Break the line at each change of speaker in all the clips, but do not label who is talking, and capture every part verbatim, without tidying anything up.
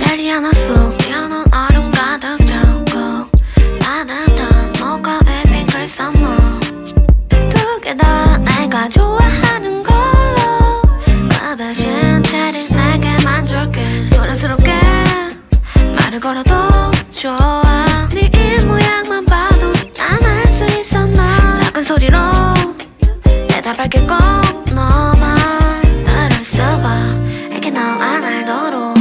베리 하나 속 띄어놓은 얼음 가득 적고 따뜻한 모카에 핑클 썸머 두 개 다 내가 좋아하는 걸로 그 대신 체리 내게만 줄게 소란스럽게 말을 걸어도 좋아 네 입 모양만 봐도 난 알 수 있었나 작은 소리로 대답할게 꼭 너만 들을 수가 이게 너만 알도록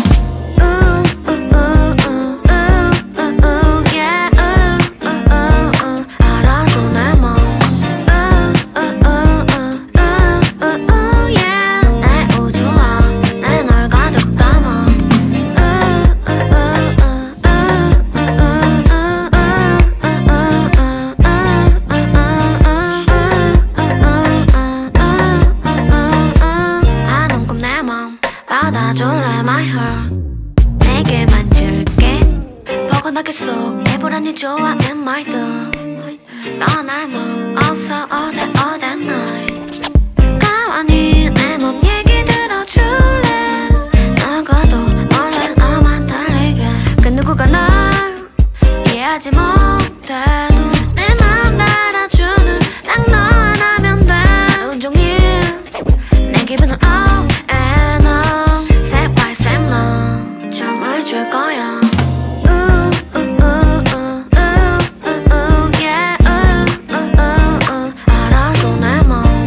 받아줄래 my heart 내게만 줄게 포근하게 속 해보라니 좋아 in my door 넌 날 맘 없어 all day all that night 가만히 내 맘 얘기 들어줄래 누구도 몰래 너만 들리게 그 누구가 날 이해하지 못해도 내 맘 달아주는 딱 너 하나면 돼 온종일 내 기분은 up and up 줄 거야. 알아줘 내 맘.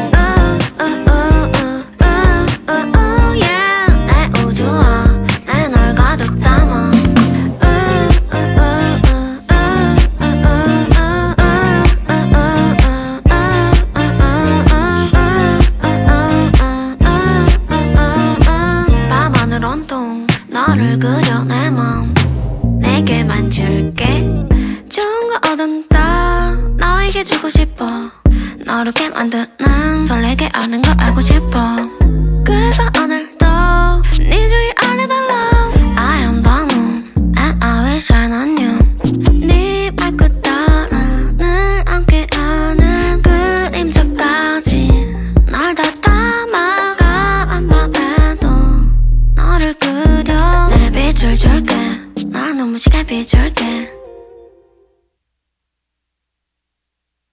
내 우주와 내 널 가득 담아. 밤하늘 온통 너를 그려 내 맘 내게만 줄게 좋은 거 얻은 다 너에게 주고 싶어 너를 깨 만드는 설레게 하는 걸 알고 싶어 그래서 오늘도 네 주위 알려달라 I am the moon and I will shine on you 네 발끝 따라 늘 함께하는 그림자까지 널 다 담아 까만 밤에도 너를 그려 내 빛을 줄게 난 눈부시게 비출게